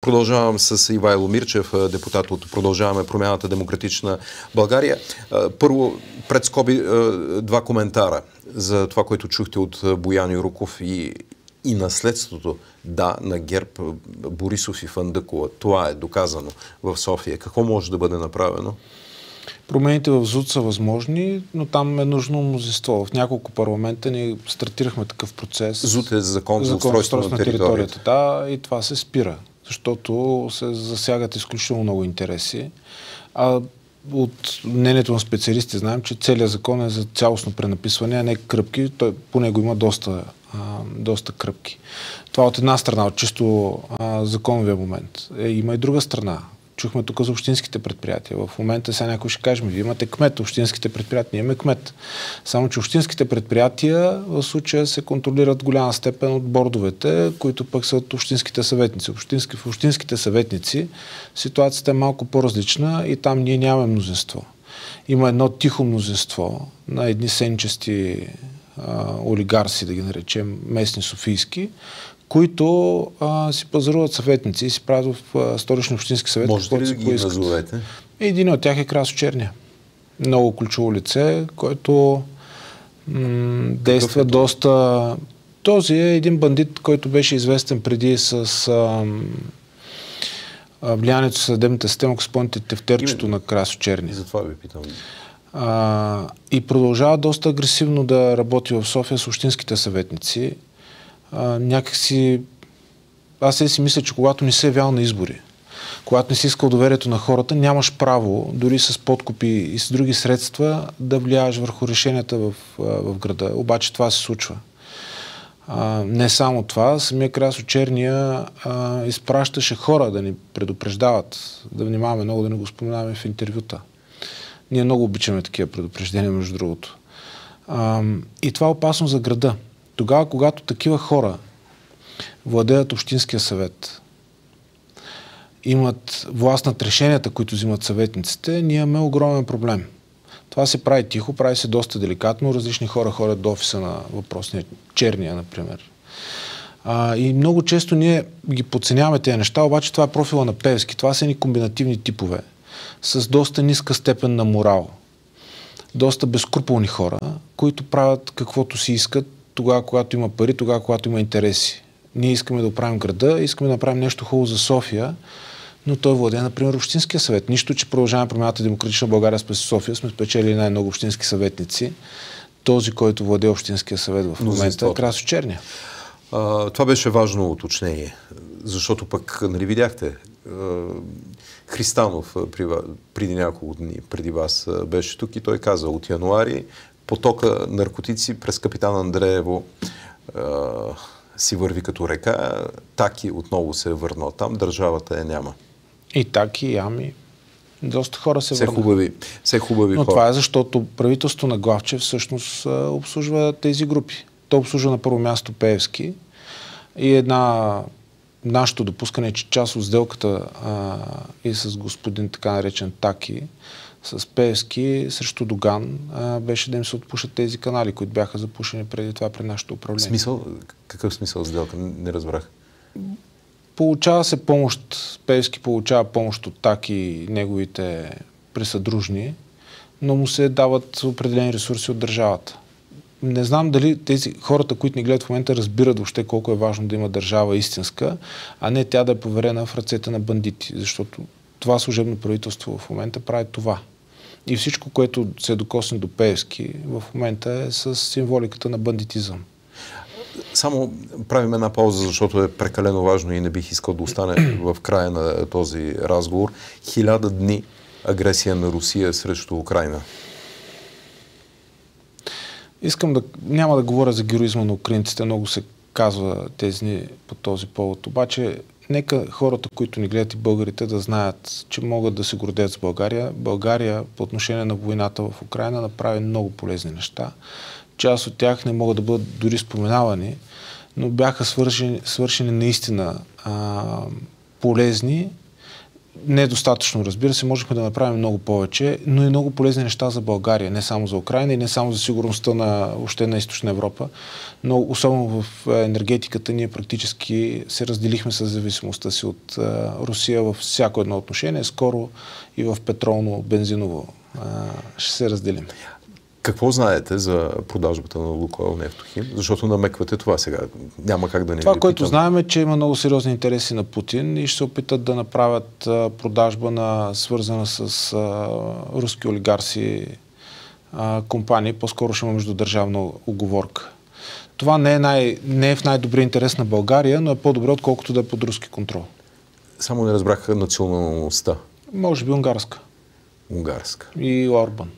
Продължавам с Ивайло Мирчев, депутат от Продължаваме промяната Демократична България. Първо, пред скоби, два коментара за това, което чухте от Боян Юруков и наследството, да, на ГЕРБ, Борисов и Фандъкова. Това е доказано в София. Какво може да бъде направено? Промените в ЗУТ са възможни, но там е нужно мнозинство. В няколко парламента ние стартирахме такъв процес. ЗУТ е закон за устройство на територията. Да, и това се спира, защото се засягат изключително много интереси. А от мнението на специалисти знаем, че целият закон е за цялостно пренаписване, а не кръпки. По него има доста кръпки. Това от една страна, от чисто законовия момент. Има и друга страна. Чухме тук за общинските предприятия. В момента сега някой ще каже, вие имате кмет, общинските предприятия, ние имаме кмет. Само че общинските предприятия в случая се контролират в голяма степен от бордовете, които пък са от общинските съветници. В общинските съветници ситуацията е малко по-различна и там ние нямаме мнозинство. Има едно тихо мнозинство на едни сенчести олигарси, да ги наречем, местни софийски, които си пазаруват съветници и си правят в Столични общински съвет. Можете ли да ги назовете? Един от тях е Красо Черния. Много ключово лице, който действа доста... Този е един бандит, който беше известен преди с влиянието в съдебната система, ако спомните тефтерчето на Красо Черния. Затова ви питам. И продължава доста агресивно да работи в София с общинските съветници. Някакси... Аз си мисля, че когато не се явял на избори, когато не си искал доверието на хората, нямаш право, дори с подкупи и с други средства, да влияеш върху решенията в града. Обаче това се случва. Не само това, самия Красо Черния изпращаше хора да ни предупреждават, да внимаваме много, да не го споменаваме в интервюта. Ние много обичаме такива предупреждения, между другото. И това е опасно за града. Тогава, когато такива хора владеят Общинския съвет, имат власт над решенията, които взимат съветниците, ние имаме огромен проблем. Това се прави тихо, прави се доста деликатно. Различни хора ходят до офиса на въпросния Черния, например. И много често ние ги подценяваме тези неща, обаче това е профила на Пеевски. Това са едни комбинативни типове с доста ниска степен на морал. Доста безкруполни хора, които правят каквото си искат тогава, когато има пари, тогава, когато има интереси. Ние искаме да оправим града, искаме да направим нещо хубаво за София, но той владее, например, Общинския съвет. Нищо, че Продължаваме промяната Демократична България спаси София, сме спечели най-много общински съветници. Този, който владее Общинския съвет в момента е Красо Черния. Това беше важно уточнение, защото пък, нали видяхте, Христанов преди няколко дни преди вас беше тук и той каза, от януари потока наркотици през Капитан Андреево си върви като река, Таки отново се е върнал там, държавата я няма. И Таки, и Ами, доста хора се върнат. Все хубави Но хора. това е защото правителството на Главчев всъщност обслужва тези групи. То обслужва на първо място Пеевски и нашето допускане, че част от сделката и с господин така наречен Таки, с Пеевски срещу Доган беше да им се отпушат тези канали, които бяха запушени преди това при нашето управление. Смисъл? Какъв смисъл сделка? Не разбрах. Получава се помощ, Пеевски получава помощ от Таки и неговите присъдружни, но му се дават определени ресурси от държавата. Не знам дали тези хората, които ни гледат в момента, разбират въобще колко е важно да има държава истинска, а не тя да е поверена в ръцете на бандити, защото това служебно правителство в момента прави това. И всичко, което се докосне до Пеевски, в момента е с символиката на бандитизъм. Само правим една пауза, защото е прекалено важно и не бих искал да остане в края на този разговор. 1000 дни агресия на Русия срещу Украйна. Няма да говоря за героизма на украинците, много се казва тези дни по този повод. Обаче, нека хората, които ни гледат и българите, да знаят, че могат да се гордеят с България. България по отношение на войната в Украйна направи много полезни неща. Част от тях не могат да бъдат дори споменавани, но бяха свършени наистина полезни Не е достатъчно, разбира се, можехме да направим много повече, но и много полезни неща за България, не само за Украйна и не само за сигурността въобще на Източна Европа, но особено в енергетиката ние практически се разделихме с зависимостта си от Русия във всяко едно отношение, скоро и в петролно-бензиново ще се разделим. Какво знаете за продажбата на Лукойл Нефтохим? Защото намеквате това сега. Няма как да не това, ви което питам. знаем е, че има много сериозни интереси на Путин и ще се опитат да направят продажба свързана с руски олигарси компании. По-скоро ще има междудържавна уговорка. Това не е в най-добрия интерес на България, но е по-добре, отколкото да е под руски контрол. Само не разбрах националността. Може би унгарска. Унгарска. И Орбан.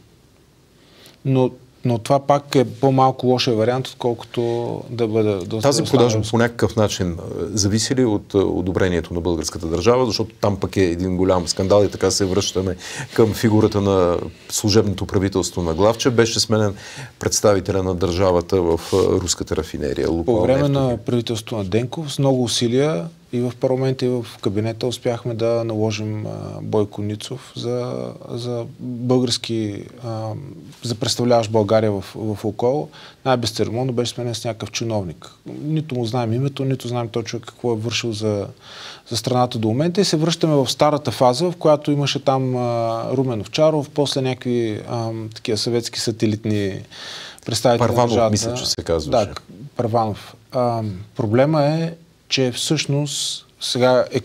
Но това пак е по-малко лошия вариант, отколкото да бъде... Тази продажба по някакъв начин зависи ли от одобрението на българската държава, защото там пък е един голям скандал и така се връщаме към фигурата на служебното правителство на Главчев. Беше сменен представителя на държавата в руската рафинерия. Лукойл По време Нефтохим. на правителството на Денков с много усилия и в парламента, и в кабинета успяхме да наложим Бойко Ницов за български, за представляващ България в Лукойл. Най-безцеремонно беше сменен с някакъв чиновник. Нито му знаем името, нито знаем този човек какво е вършил за страната до момента и се връщаме в старата фаза, в която имаше там Румен Овчаров, после някакви такива съветски сателитни представители на държавата. Първанов, мисля, че се казваше. Да, Първанов. Проблема е, че всъщност сега е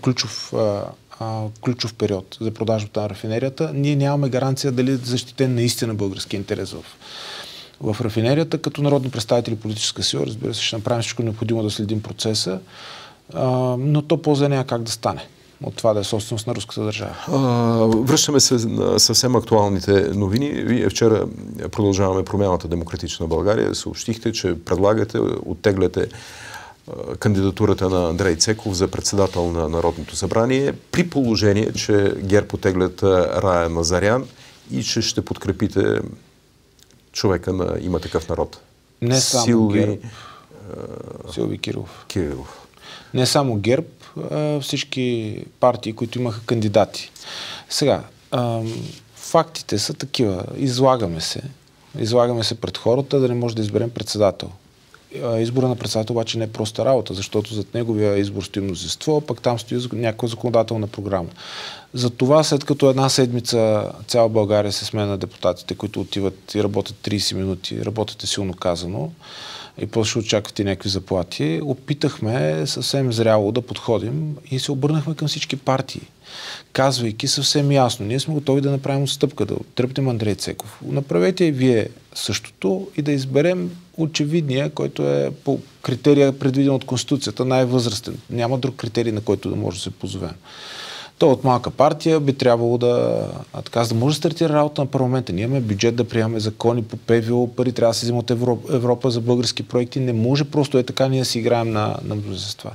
ключов период за продажбата на рафинерията. Ние нямаме гаранция дали е защитен наистина български интерес в рафинерията. Като народни представители политическа сила, разбира се, ще направим всичко необходимо да следим процеса, но то по-зле няма как да стане от това да е собственост на руската държава. Връщаме се на съвсем актуалните новини. Вие вчера продължаваме Промяната Демократична България. Съобщихте, че предлагате, оттегляте кандидатурата на Андрей Цеков за председател на Народното събрание, при положение, че ГЕРБ оттеглят Рая Назарян и че ще подкрепите човека на Има такъв народ. Не само ГЕРБ. Силви Кирилов. Не само ГЕРБ, всички партии, които имаха кандидати. Сега, фактите са такива. Излагаме се пред хората да не може да изберем председател. Избора на председател обаче не е проста работа, защото зад неговия избор стои мнозинство, пък там стои някаква законодателна програма. Затова, след като една седмица цяла България се сменя на депутатите, които отиват и работят 30 минути, работят силно казано, и после ще очаквате някакви заплати, опитахме съвсем зряло да подходим и се обърнахме към всички партии, казвайки съвсем ясно, ние сме готови да направим отстъпка, да оттръпнем Андрей Цеков. Направете и вие същото и да изберем очевидния, който е по критерия предвиден от Конституцията, най-възрастен. Няма друг критерий, на който да може да се позовем. Той от малка партия би трябвало да може да стартира работа на парламента. Ние имаме бюджет да приемаме закони по ПВО, пари трябва да се взимат от Европа за български проекти. Не може просто така ние да си играем на мнозинства.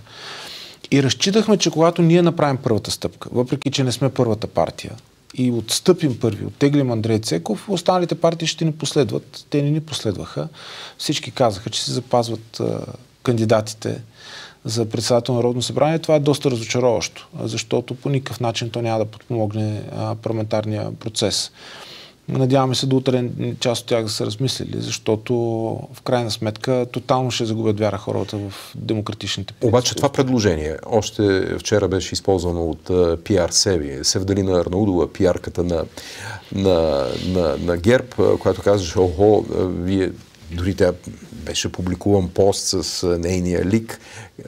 И разчитахме, че когато ние направим първата стъпка, въпреки че не сме първата партия, и отстъпим първи, оттеглим Андрей Цеков, останалите партии ще ни последват. Те не ни последваха. Всички казаха, че се запазват кандидатите за председател на Народно събрание. Това е доста разочароващо, защото по никакъв начин то няма да подпомогне парламентарния процес. Надяваме се до утре част от тях да са размислили, защото в крайна сметка тотално ще загубят вяра хората в демократичните принципи. Обаче това предложение още вчера беше използвано от пиар Севи, Севдалина Арнаудова, пиарката на ГЕРБ, която казваше, вие, дори тя беше публикуван пост с нейния лик,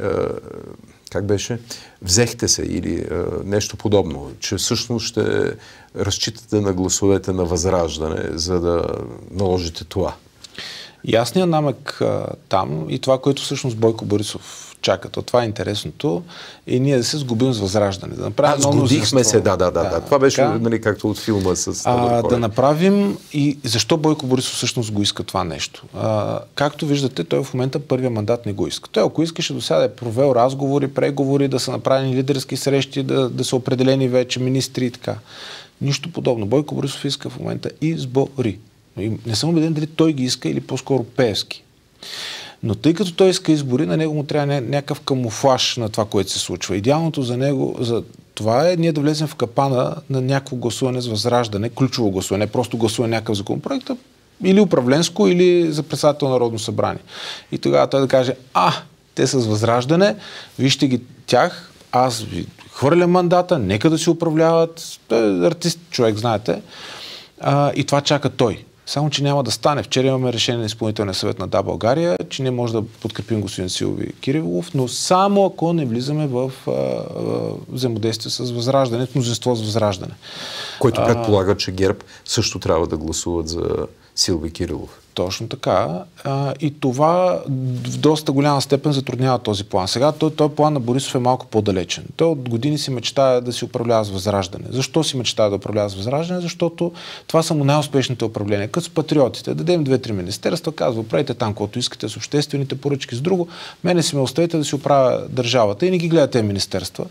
как беше? Взехте се или нещо подобно, че всъщност ще разчитате на гласовете на Възраждане, за да наложите това. Ясният намек там и това, което всъщност Бойко Борисов чака, това е интересното, и ние да се сгубим с Възраждане. Да направим сгодихме се, да. Това беше както от филма с да направим и защо Бойко Борисов всъщност го иска това нещо. Както виждате, той в момента първия мандат не го иска. Той, ако искаше до сега да е провел разговори, преговори, да са направени лидерски срещи, да са определени вече министри и така. Нищо подобно. Бойко Борисов иска в момента избори. Не съм убеден дали той ги иска или по-скоро Пеевски. Но тъй като той иска избори, на него му трябва някакъв камуфлаж на това, което се случва. Идеалното за него, за това е ние да влезем в капана на някакво гласуване с възраждане, ключово гласуване, не просто гласуване някакъв законопроект, или управленско, или за председател на Народно събрание. И тогава той да каже, те са с възраждане, вижте ги тях, аз ви хвърлям мандата, нека да си управляват. Той е артист, човек, знаете. И това чака той. Само, че няма да стане. Вчера имаме решение на изпълнителния съвет на Да, България, че не може да подкрепим господин Силви Кирилов, но само ако не влизаме в взаимодействие с възраждане, мнозинство с възраждане. Който предполага, че ГЕРБ също трябва да гласуват за Силви Кирилов. Точно така. И това в доста голяма степен затруднява този план. Сега той план на Борисов е малко по-далечен. Той от години си мечтае да си управлява с възраждане. Защо си мечтае да управлява с възраждане? Защото това са му най-успешните управления. Като с патриотите. Дадем 2-3 министерства, казва, правите там, което искате с обществените поръчки, с друго. Мене си ме оставите да си оправя държавата и не ги гледате министерства.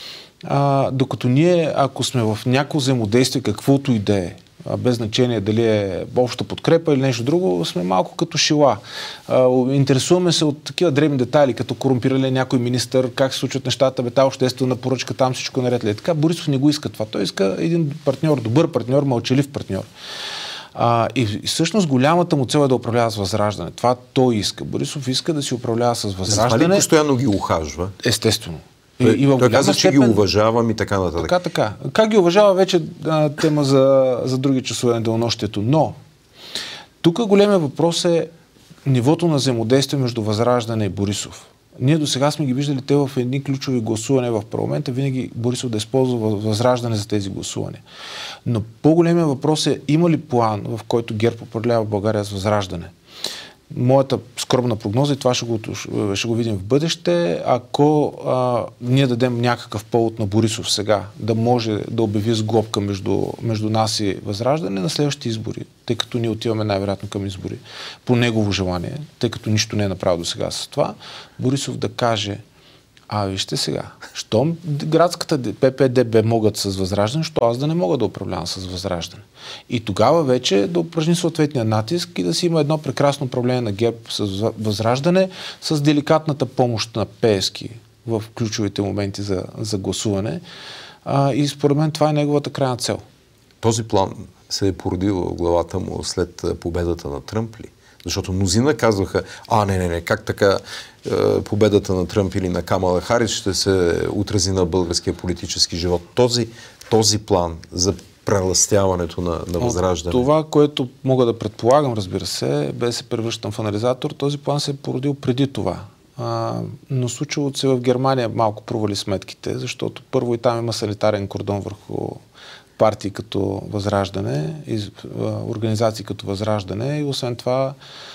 Докато ние, ако сме в някакво взаимодействие, каквото и да е, без значение дали е обща подкрепа или нещо друго, сме малко като шила. Интересуваме се от такива дребни детайли, като корумпирали някой министър, как се случват нещата, та обществена поръчка, там всичко наред ли. Така Борисов не го иска това. Той иска един партньор, добър партньор, мълчалив партньор. И всъщност голямата му цел е да управлява с възраждане. Това той иска. Борисов иска да си управлява с възраждане. Това ли постоянно ги ухажва? Естествено. Той каза, че ги уважавам и така нататък. Така. Как ги уважава вече тема за други часове на денонощието. Но тук големия въпрос е нивото на взаимодействие между Възраждане и Борисов. Ние до сега сме ги виждали те в едни ключови гласувания в парламента, винаги Борисов да използва Възраждане за тези гласувания. Но по-големия въпрос е има ли план, в който ГЕРБ управлява България с Възраждане? Моята скромна прогноза, и това ще го видим в бъдеще, ако ние дадем някакъв повод на Борисов сега да може да обяви сглобка между нас и Възраждане на следващите избори, тъй като ние отиваме най-вероятно към избори по негово желание, тъй като нищо не е направил до сега с това, Борисов да каже: вижте сега, щом градската ППДБ могат с Възраждане, що аз да не мога да управлявам с Възраждане. И тогава вече да упражни съответния натиск и да си има едно прекрасно управление на ГЕРБ с Възраждане, с деликатната помощ на Пеевски в ключовите моменти за гласуване. И според мен това е неговата крайна цел. Този план се е породил в главата му след победата на Тръмп ли? Защото мнозина казваха, не, как така победата на Тръмп или на Камала Харис ще се отрази на българския политически живот. Този план за прелъстяването на Възраждане. Това, което мога да предполагам, разбира се, без да се превръщам в анализатор, този план се е породил преди това. Но случилото се в Германия малко провали сметките, защото първо и там има санитарен кордон върху партии като Възраждане, организации като Възраждане и освен това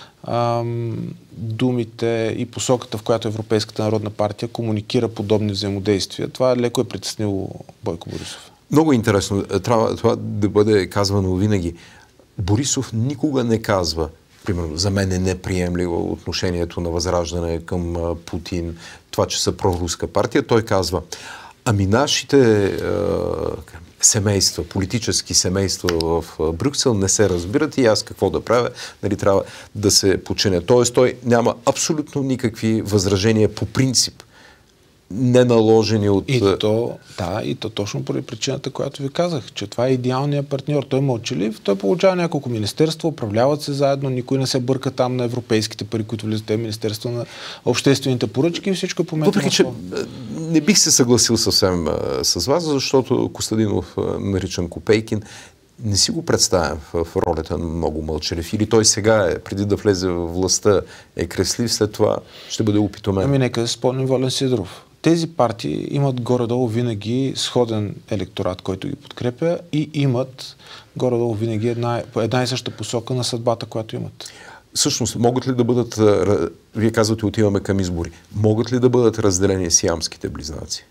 думите и посоката, в която Европейската народна партия комуникира подобни взаимодействия. Това леко е притеснило Бойко Борисов. Много интересно. Трябва това да бъде казвано винаги. Борисов никога не казва, примерно, за мен е неприемливо отношението на Възраждане към Путин, това, че са проруска партия. Той казва, нашите семейства, политически семейства в Брюксел не се разбират и аз какво да правя, трябва да се починя. Тоест той няма абсолютно никакви възражения по принцип, не наложени от... И то точно поради причината, която ви казах, че това е идеалният партньор. Той е мълчалив, той получава няколко министерства, управляват се заедно, никой не се бърка там на европейските пари, които влизат в Министерство на обществените поръчки и всичко е по метро. Въпреки, че не бих се съгласил съвсем с вас, защото Костадинов, наричан Копейкин, не си го представям в ролята на много мълчалив. Или той сега, преди да влезе в властта, е креслив, след това ще бъде опитомен. Нека да спомним Волен Сидеров. Тези партии имат горе-долу винаги сходен електорат, който ги подкрепя и имат горе-долу винаги една и съща посока на съдбата, която имат. Всъщност, могат ли да бъдат, вие казвате, отиваме към избори, могат ли да бъдат разделени сиамските близнаци?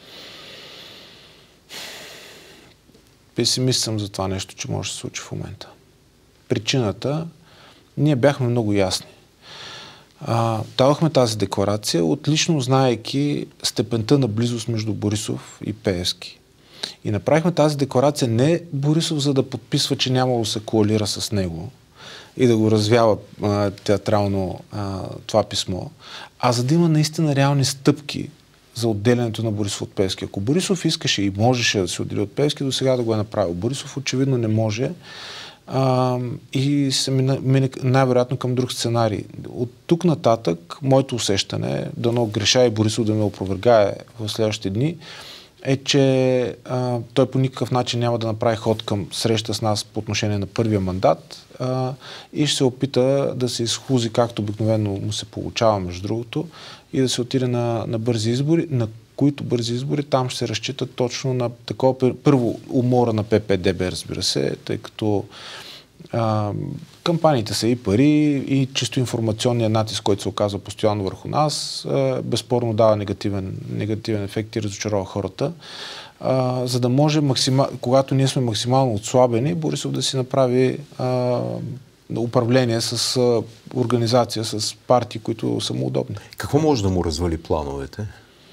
Песимист съм за това нещо, че може да се случи в момента. Причината, ние бяхме много ясни. Давахме тази декларация, отлично знаейки степента на близост между Борисов и Пеевски. И направихме тази декларация не Борисов, за да подписва, че нямало да се коалира с него, и да го развява театрално това писмо, а за да има наистина реални стъпки за отделянето на Борисов от Пеевски. Ако Борисов искаше и можеше да се отдели от Пеевски, до сега да го е направил. Борисов очевидно не може и се мине най-вероятно към друг сценарий. От тук нататък, моето усещане, дано греша и Борисов да ме опровергае в следващите дни, е, че той по никакъв начин няма да направи ход към среща с нас по отношение на първия мандат и ще се опита да се изхлузи, както обикновено му се получава, между другото, и да се отиде на бързи избори, на които бързи избори там ще се разчитат точно на такова първо умора на ППДБ, разбира се, тъй като кампаниите са и пари, и чисто информационният натиск, който се оказва постоянно върху нас, безспорно дава негативен ефект и разочарова хората. За да може, когато ние сме максимално отслабени, Борисов да си направи управление с организация, с партии, които са му удобни. Какво може да му развали плановете?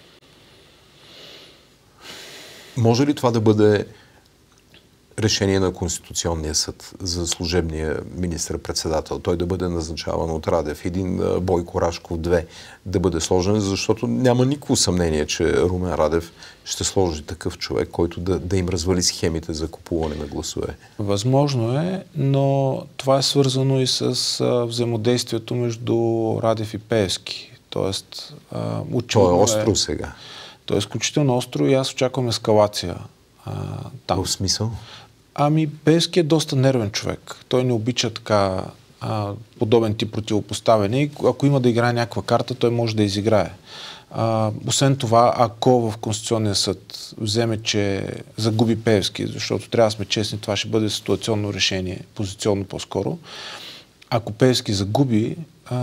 Може ли това да бъде решение на Конституционния съд за служебния министър-председател? Той да бъде назначаван от Радев, един Бойко Рашков, 2 да бъде сложен, защото няма никакво съмнение, че Румен Радев ще сложи такъв човек, който да им развали схемите за купуване на гласове. Възможно е, но това е свързано и с взаимодействието между Радев и Пеевски. Тоест, то е остро сега. То е изключително остро и аз очаквам ескалация там. В смисъл? Пеевски е доста нервен човек. Той не обича така подобен тип противопоставяне. Ако има да играе някаква карта, той може да изиграе. Освен това, ако в Конституционния съд вземе, че загуби Пеевски, защото трябва да сме честни, това ще бъде ситуационно решение, позиционно по-скоро. Ако Пеевски загуби,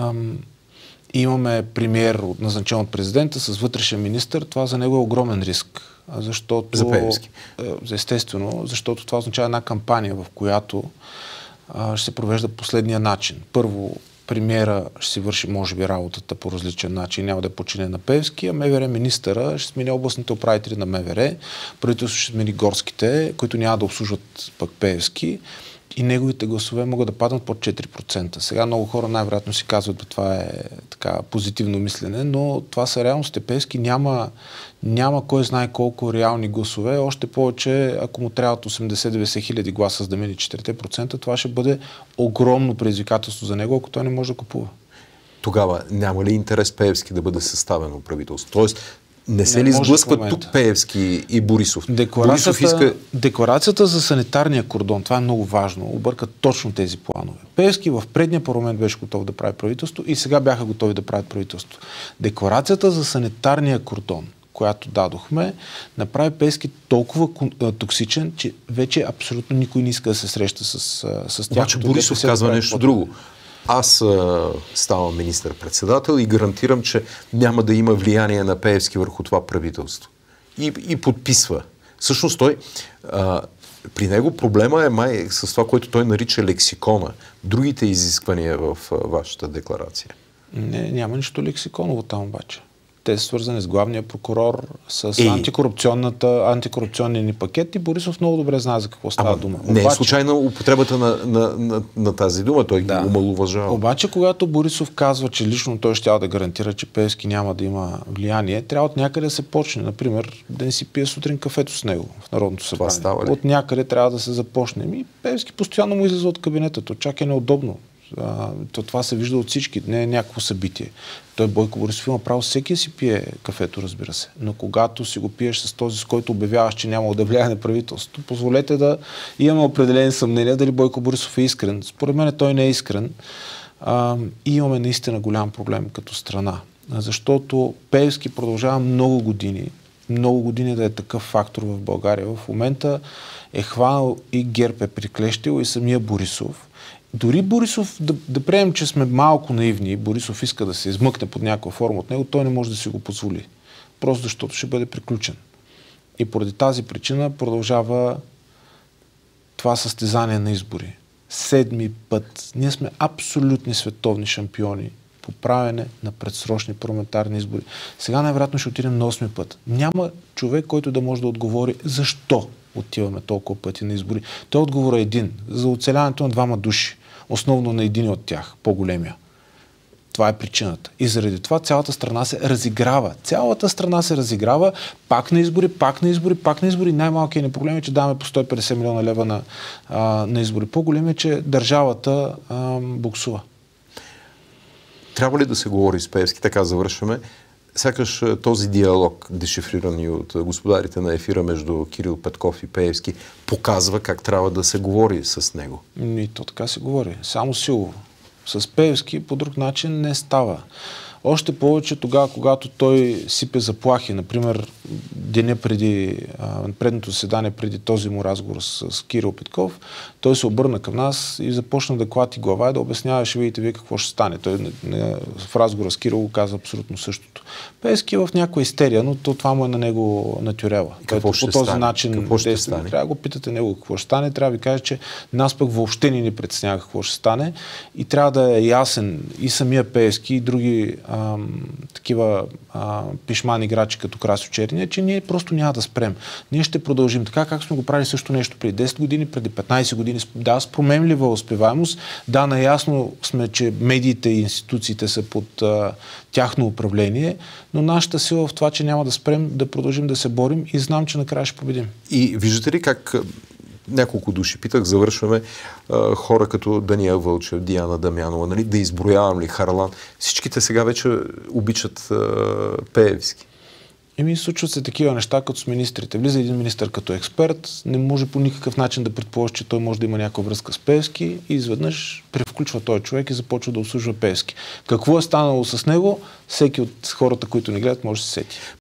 имаме премиер назначен от президента с вътрешен министър, това за него е огромен риск. Защото, за Пеевски. Естествено, защото това означава една кампания, в която ще се провежда последния начин. Първо, премиера ще си върши, може би, работата по различен начин, няма да е подчинен на Пеевски, а МВР министъра ще смени областните управители на МВР, правителството ще смени горските, които няма да обслужват пък Пеевски, и неговите гласове могат да паднат под 4%. Сега много хора най-вероятно си казват, че това е така позитивно мислене, но това са реалности. Пеевски няма кой знае колко реални гласове. Още повече, ако му трябват 80-90 хиляди гласа за да мине 4%, това ще бъде огромно предизвикателство за него, ако той не може да купува. Тогава няма ли интерес Пеевски да бъде съставено правителство? Тоест, не се ли сблъскват тук Пеевски и Борисов? Декларацията за санитарния кордон, това е много важно, объркат точно тези планове. Пеевски в предния парламент беше готов да прави правителство и сега бяха готови да правят правителство. Декларацията за санитарния кордон, която дадохме, направи Пеевски толкова токсичен, че вече абсолютно никой не иска да се среща с тях. Обаче Борисов казва нещо друго. Аз ставам министър-председател и гарантирам, че няма да има влияние на Пеевски върху това правителство. И подписва. Всъщност той, при него проблема е май с това, което той нарича лексикона. Другите изисквания в вашата декларация. Не, няма нищо лексиконово там обаче. Те са свързани с главния прокурор, с антикорупционния ни пакет и Борисов много добре знае за какво става дума. Не е случайна употребата на тази дума, той ги омалуважава. Обаче, когато Борисов казва, че лично той ще да гарантира, че Пеевски няма да има влияние, трябва от някъде да се почне. Например, да не си пие сутрин кафето с него в Народното събрание. От някъде трябва да се започне. И Пеевски постоянно му излиза от кабинета. То чак е неудобно. Това се вижда от всички, не е някакво събитие. Той Бойко Борисов има право всеки да си пие кафето, разбира се. Но когато си го пиеш с този, с който обявяваш, че няма да влияе на правителството, позволете да имаме определени съмнения дали Бойко Борисов е искрен. Според мен той не е искрен. И имаме наистина голям проблем като страна. Защото Пеевски продължава много години да е такъв фактор в България. В момента е хванал и ГЕРБ е приклещил и самия Борисов. Дори Борисов, да приемем, че сме малко наивни, Борисов иска да се измъкне под някаква форма от него, той не може да си го позволи. Просто защото ще бъде приключен. И поради тази причина продължава това състезание на избори. 7 път. Ние сме абсолютни световни шампиони по правене на предсрочни парламентарни избори. Сега най-вероятно ще отидем на 8 път. Няма човек, който да може да отговори защо отиваме толкова пъти на избори. Той отговор е един. За оцеляването на 2 души. основно на един от тях, по-големия. Това е причината. И заради това цялата страна се разиграва. Цялата страна се разиграва пак на избори, пак на избори, пак на избори. Най-малкият ни проблем е, че даваме по 150 милиона лева на избори. По-голем е, че държавата буксува. Трябва ли да се говори с Пеевски? Така завършваме. Сякаш този диалог, дешифриран и от господарите на ефира между Кирил Петков и Пеевски, показва как трябва да се говори с него. И то така се говори. Само силово. С Пеевски по друг начин не става. Още повече тогава, когато той сипе заплахи, например, деня преди предното заседание, преди този му разговор с Кирил Петков, той се обърна към нас и започна да клати глава и да обяснява, ще видите вие какво ще стане. Той в разговора с Кирил го каза абсолютно същото. Пеевски е в някаква истерия, но това му е на него натюрела. Какво ще по този стане? начин Какво ще действа. стане? Трябва да го питате него какво ще стане. Трябва да ви каже, че нас пък въобще ни притеснява какво ще стане и трябва да е ясен и самия Пеевски, и други такива пишман играчи като Красьо Черния, че ние просто няма да спрем. Ние ще продължим така, както сме го правили също нещо преди 10 години, преди 15 години. Да, с променлива успеваемост. Да, наясно сме, че медиите и институциите са под тяхно управление, но нашата сила в това, че няма да спрем, да продължим да се борим и знам, че накрая ще победим. И виждате ли как няколко души питах, завършваме, хора като Дания Вълчев, Диана Дамянова, нали, да изброявам ли Харлан, всичките сега вече обичат Пеевски. Случват се такива неща, като с министрите. Влиза един министър като експерт, не може по никакъв начин да предположи, че той може да има някаква връзка с Пеевски и изведнъж превключва този човек и започва да обслужва Пеевски. Какво е станало с него, всеки от хората, които ни гледат, може да се сети.